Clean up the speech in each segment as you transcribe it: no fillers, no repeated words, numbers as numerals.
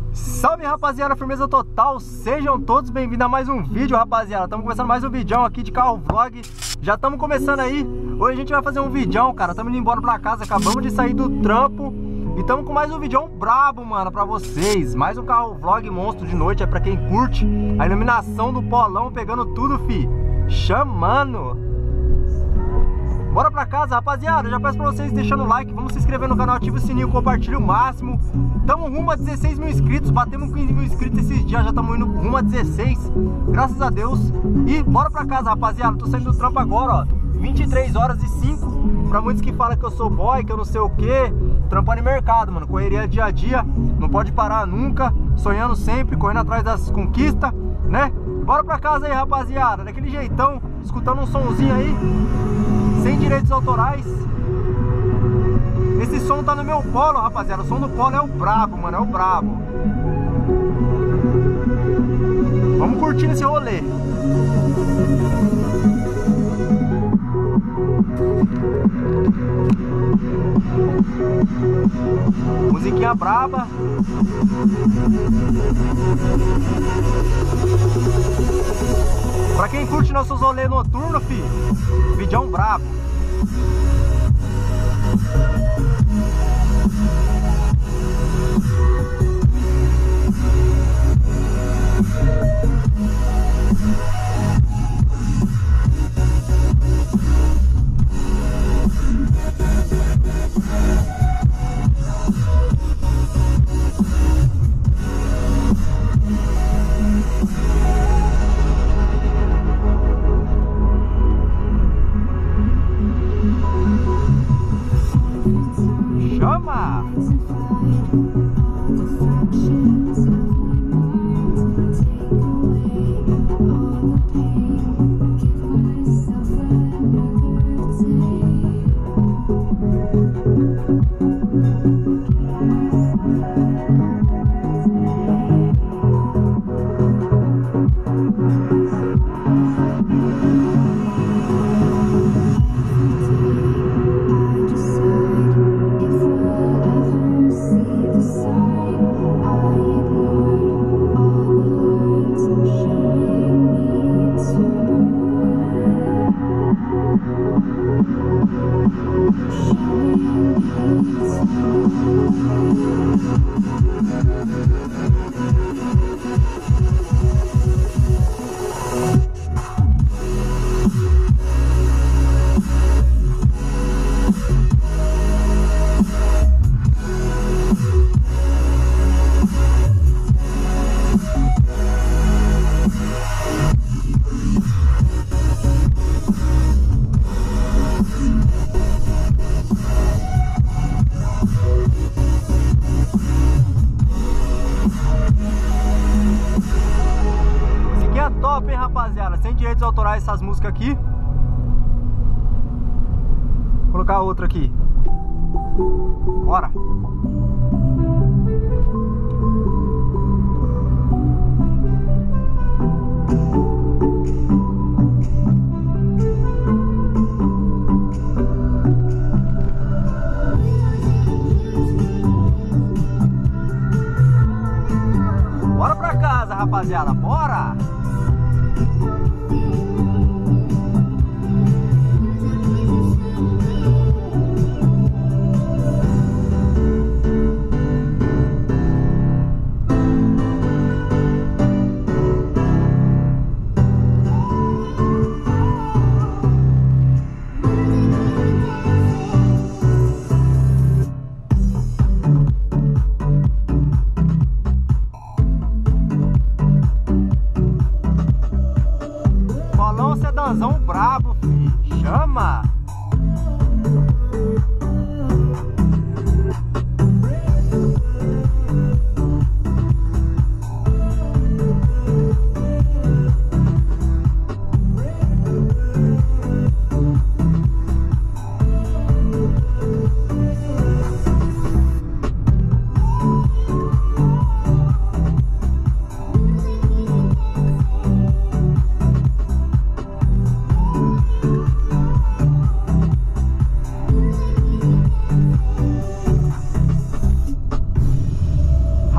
Salve, rapaziada, firmeza total, sejam todos bem-vindos a mais um vídeo, rapaziada. Estamos começando mais um vídeo aqui de carro vlog. Já estamos começando aí. Hoje a gente vai fazer um vídeo, cara. Estamos indo embora pra casa, acabamos de sair do trampo e estamos com mais um vídeo brabo, mano, pra vocês. Mais um carro vlog monstro de noite, é pra quem curte. A iluminação do polão pegando tudo, fi. Chamando. Bora pra casa, rapaziada. Já peço pra vocês deixando o like, vamos se inscrever no canal, ativa o sininho, compartilha o máximo. Tamo rumo a 16 mil inscritos, batemos 15 mil inscritos esses dias, já estamos indo rumo a 16, graças a Deus. E bora pra casa, rapaziada. Tô saindo do trampo agora, ó, 23 horas e 5. Pra muitos que falam que eu sou boy, que eu não sei o que, trampando em mercado, mano, correria dia a dia, não pode parar nunca, sonhando sempre, correndo atrás das conquistas, né? Bora pra casa aí, rapaziada, daquele jeitão, escutando um sonzinho aí, sem direitos autorais. Esse som tá no meu Polo, rapaziada. O som do Polo é o brabo, mano, é o brabo. Vamos curtindo esse rolê. Musiquinha braba. Pra quem curte nossos rolês noturnos, fi, vídeo brabo. Chama! Top, hein, rapaziada? Sem direitos autorais essas músicas aqui. Vou colocar outra aqui. Bora. Bora pra casa, rapaziada. Bora!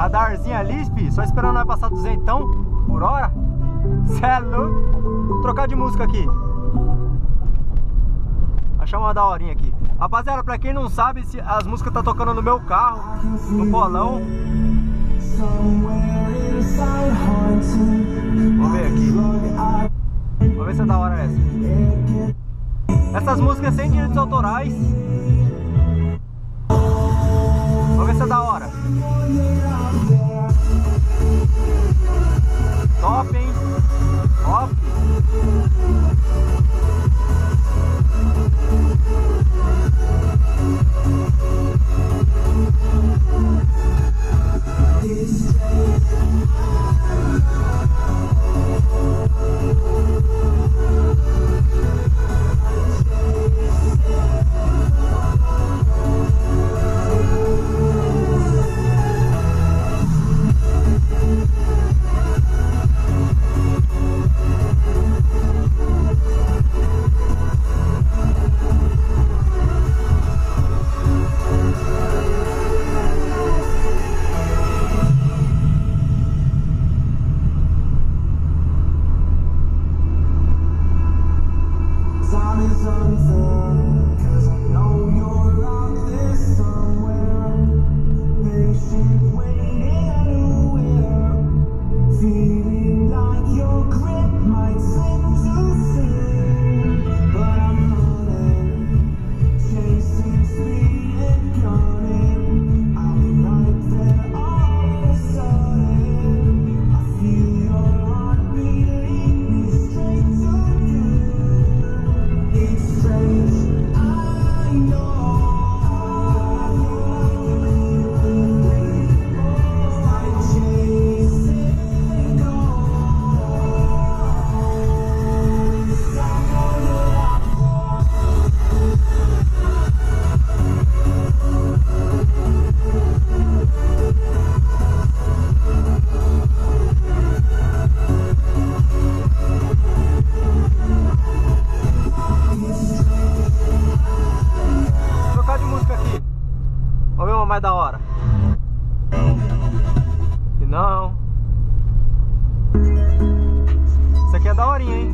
Radarzinho ali, fi, só esperando nós passar 200 por hora. Cê é louco. Vou trocar de música aqui. Achar uma daorinha aqui. Rapaziada, pra quem não sabe, as músicas tá tocando no meu carro, no bolão. Vamos ver aqui. Vamos ver se é da hora essa. Essas músicas sem direitos autorais. Vamos ver se é da hora. Top, hein? Top. Mais da hora. E não. Isso aqui é daorinha, hein?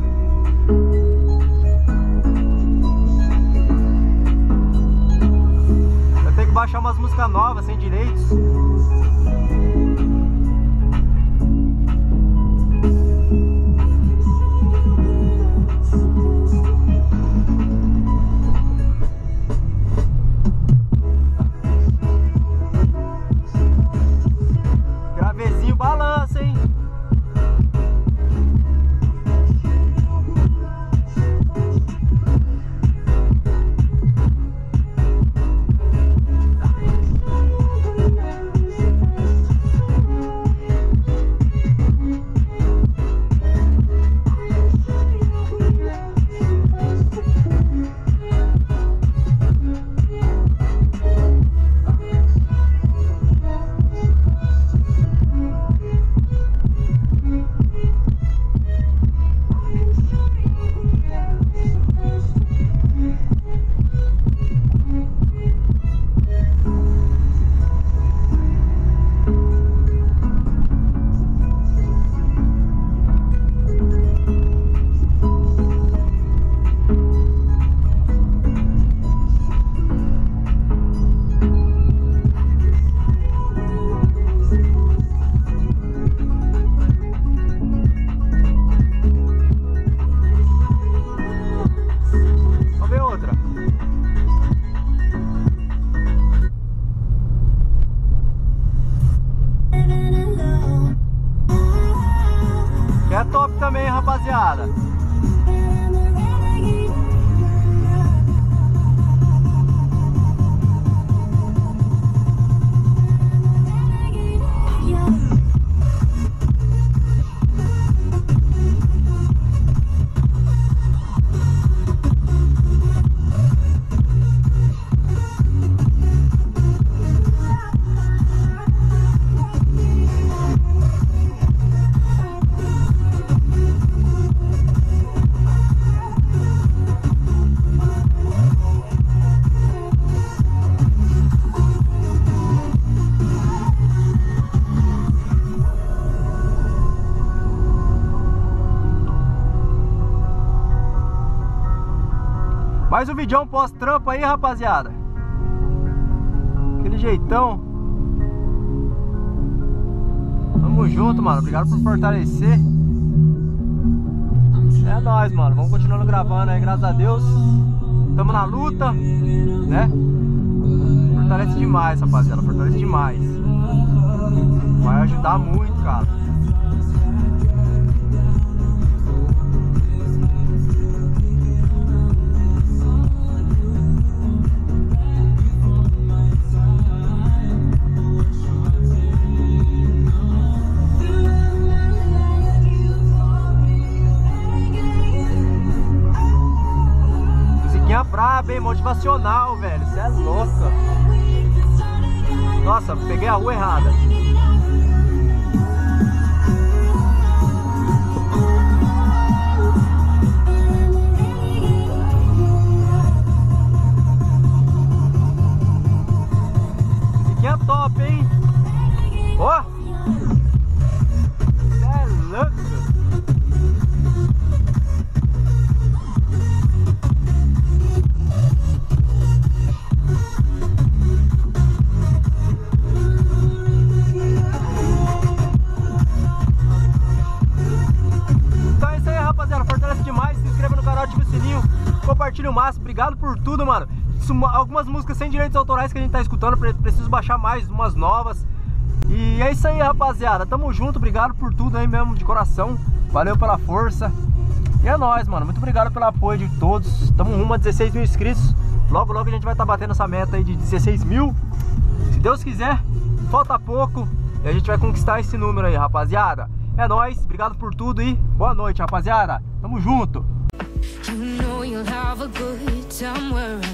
Eu tenho que baixar umas músicas novas sem direitos. Balança, hein? É top também, rapaziada. Mais um vídeo pós-trampo aí, rapaziada. Aquele jeitão. Tamo junto, mano. Obrigado por fortalecer. É nóis, mano. Vamos continuando gravando aí, graças a Deus. Tamo na luta, né? Fortalece demais, rapaziada. Fortalece demais. Vai ajudar muito, cara. Braba, hein? Motivacional, velho. Você é louca. Nossa, peguei a rua errada. Musiquinha top, hein? Ó! Você é louco. Compartilha o máximo, obrigado por tudo, mano. Algumas músicas sem direitos autorais que a gente tá escutando, preciso baixar mais umas novas. E é isso aí, rapaziada, tamo junto, obrigado por tudo aí mesmo, de coração. Valeu pela força. E é nóis, mano, muito obrigado pelo apoio de todos. Tamo rumo a 16 mil inscritos. Logo, logo a gente vai estar batendo essa meta aí de 16 mil. Se Deus quiser, falta pouco e a gente vai conquistar esse número aí, rapaziada. É nóis, obrigado por tudo e boa noite, rapaziada. Tamo junto. You know you'll have a good time wherever